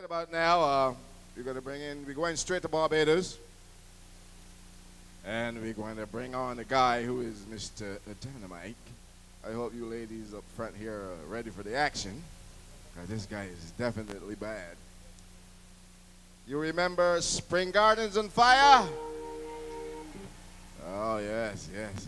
Right about now, we're going straight to Barbados. And we're going to bring on a guy who is Mr. Dynamite. I hope you ladies up front here are ready for the action, because this guy is definitely bad. You remember Spring Gardens on Fire? Oh, yes.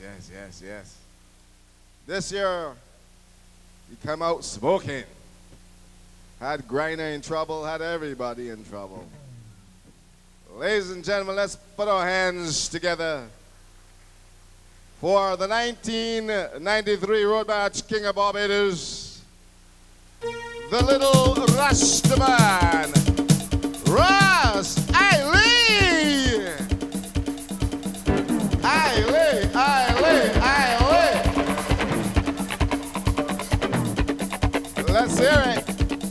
This year, he come out smoking. Had Griner in trouble, had everybody in trouble. Ladies and gentlemen, let's put our hands together for the 1993 Road March King of Barbados, the little Rastaman, Ras Ailey. Let's hear it.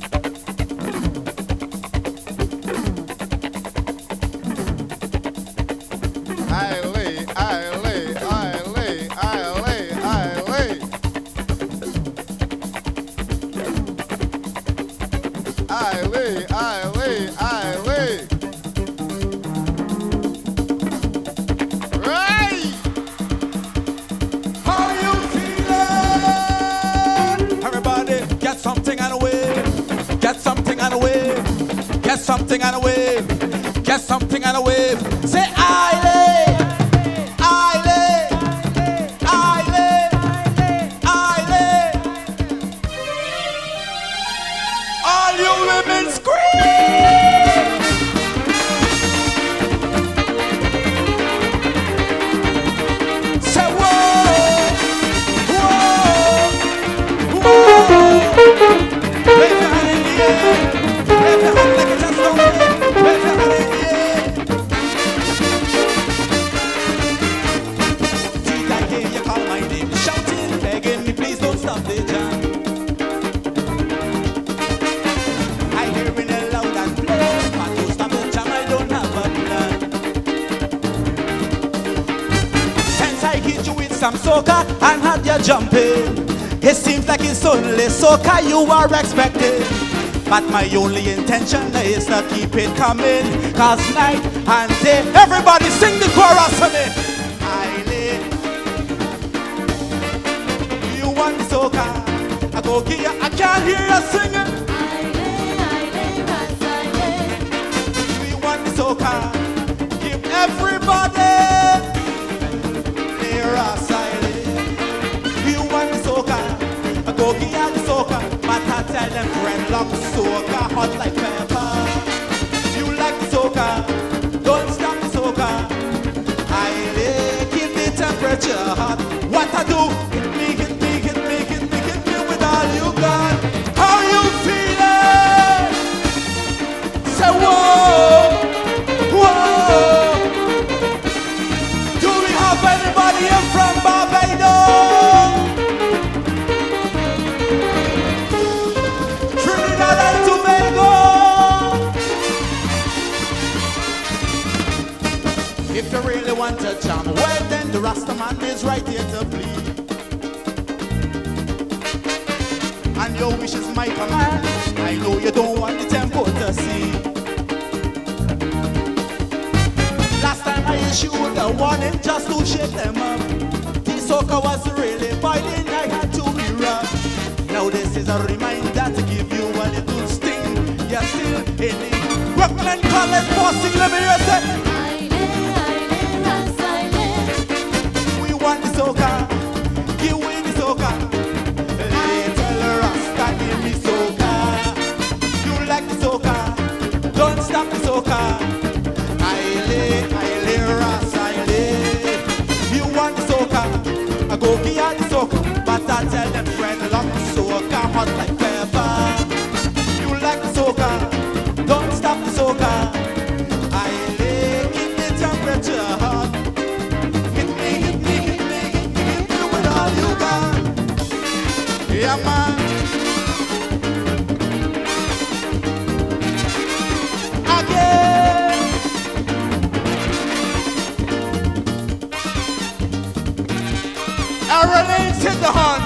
Something and a wave, get something and a wave. Say I all you women scream. Say whoa. Wave your hand in the air. Wave your hand like it's some soca and had you jumping. It seems like it's only soca you are expecting, but my only intention is to keep it coming, cause night and day, everybody sing the chorus for me. You want the soca, I go give you, I can't hear you singing. You want the soca, give everybody. You want the soca, I go give you the soca, but I tell them dreadlock soca, hot like pepper. You like the soca, don't stop the soca. I keep the temperature hot. What I do, hit me with all you got. How you feeling? Say whoa. Do we have anybody in from Barbados? Trinidad and Tobago. If you really want to jam, well then the Rastaman is right here to plead. And your wish is my command. I know you don't want the tempo to see. Last time I issued a warning just to shake them up. The soca was really boiling, I had to be rough. Now this is a reminder to give you a little sting. You're still in the Brooklyn College bossing, let me hear say. We want the soca, give away the soca. Little Rasta give me soca. You like the soca, don't stop the soca. You want the soca, I go give you the soca, but I tell them dreadlock soca, hot like pepper. You like the soca, don't stop the soca. I keep the temperature hot. Hit me with all you got. Yeah, man. Again. Everything's hit the horn.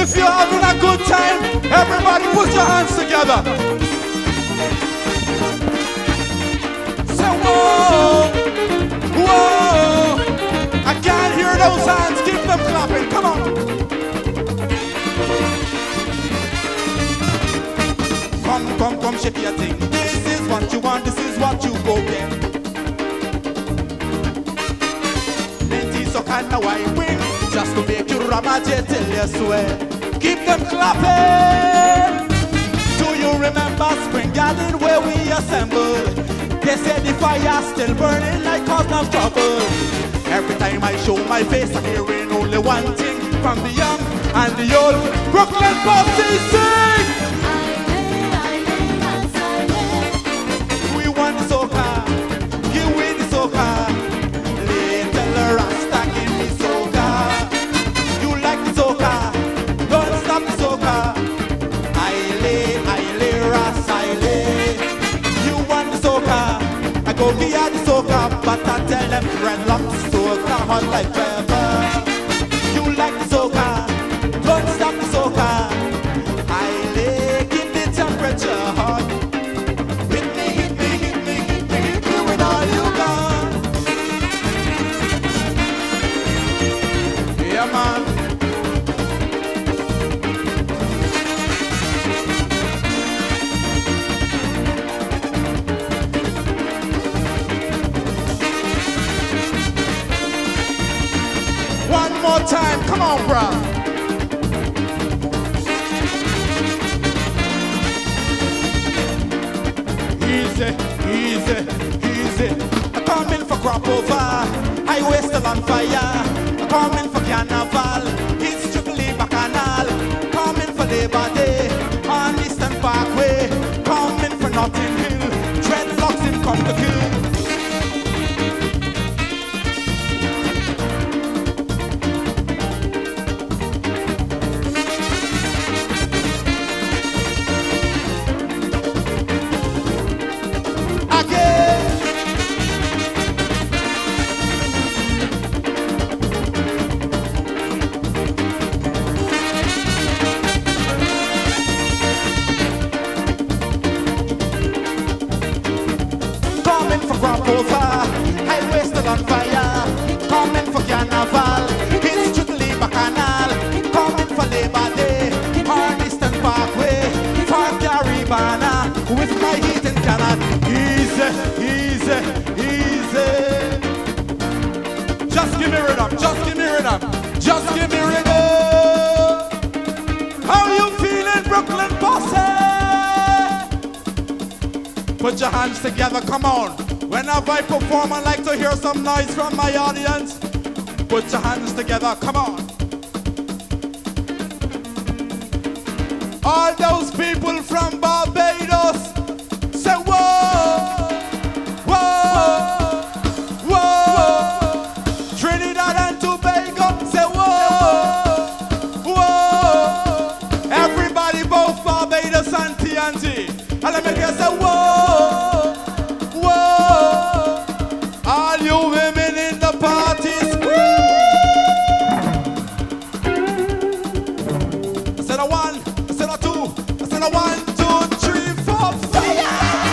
If you're having a good time, everybody put your hands together. Say whoa, whoa. I can't hear those hands, keep them clapping, come on. Come, shake your thing. This is what you want, this is what you go get. Plenty so kind of wine wing, just to make you ramage till you swear. Keep them clapping. Do you remember Spring Garden where we assembled? They said the fire still burning like cause of trouble. Every time I show my face, I'm hearing only one thing from the young and the old. Brooklyn Bossy sing! We want the soca, give me the soca. Little Rasta, give me soca. You like the soca, don't stop the soca. I lay, Ras, I lay. You want the soca, I go give you the soca. But I tell them dreadlock the soca, hot like pepper. You like the soca, don't stop the soca. I lay, keep the temperature hot. Hit me with all you got. Yeah, man. One more time, come on, bro. Easy, easy, easy. I'm coming for crop over, highway still on fire. I'm coming for carnival, it's strictly bacchanal. Coming for Labor Day, on Eastern Parkway. Coming for Notting Hill, dreadlocks in come to kill. On fire, coming for carnival, it's strictly bacchanal. Coming for Labor Day, on Eastern Parkway, for Caribana, with my heat and cannon. Easy, easy, easy. Just give me rhythm, just give me rhythm, just give me rhythm. How you feeling, Brooklyn Bossy? Put your hands together, come on. Whenever I perform, I like to hear some noise from my audience. Put your hands together, come on. All those people from Barbados, say whoa, whoa, whoa. Trinidad and Tobago, say whoa, whoa. Everybody, both Barbados and TNT. And let me hear say whoa. All you women in the party scream. I said a one, I said a two, I said a 1, 2, 3, 4, fire!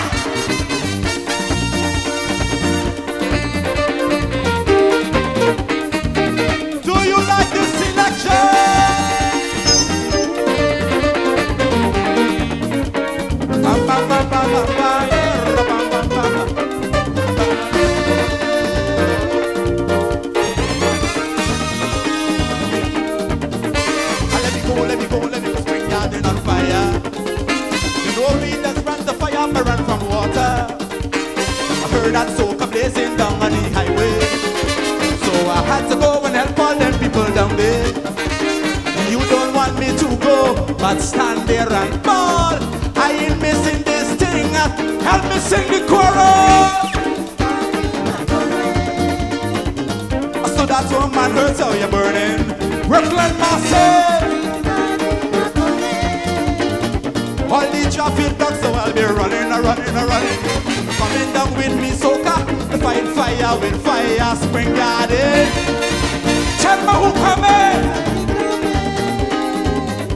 Do you like this selection? Ba, ba, ba, ba, ba, ba. Let me go, Spring Garden on fire. You know me, let's run the fire, I run from water. I heard that soca blazing down on the highway. So I had to go and help all them people down there. You don't want me to go, but stand there and ball. I ain't missing this thing, help me sing the chorus. So that's what man hurts, how you're burning. Brooklyn Bossy. All the traffic blocks, so I'll be running. Coming down with me, soca, to fight fire with fire, Spring Garden. Tell me who coming.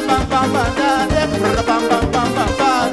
bam bam bam bam bam bam bam bam.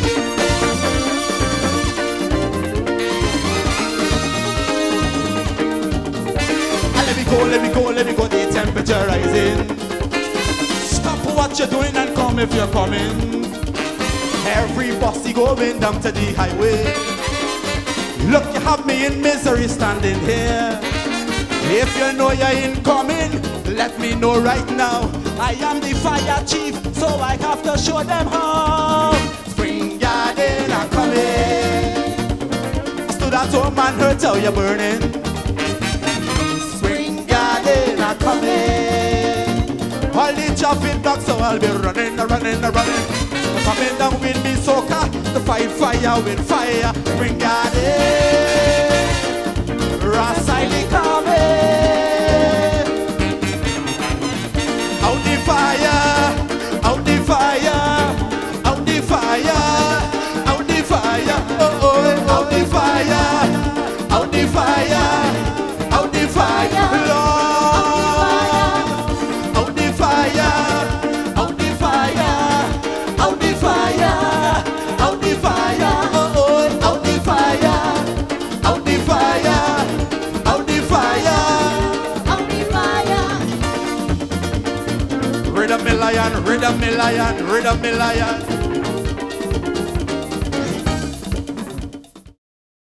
Let me go, the temperature rising. Stop what you're doing and come if you're coming. Every bossy going down to the highway. Look, you have me in misery standing here. If you know you're incoming, let me know right now. I am the fire chief, so I have to show them how. Spring garden are coming. Stood at home and heard how you're burning. Are coming. All the traffic back, so I'll be running. Coming down with me soca, to fight fire with fire. Spring garden, Rasili coming. Out the fire, out the fire, out the fire, out the fire. Oh oh, out the fire, out the fire, out the fire. Rid of me lion, rid of me lion, rid of me lion.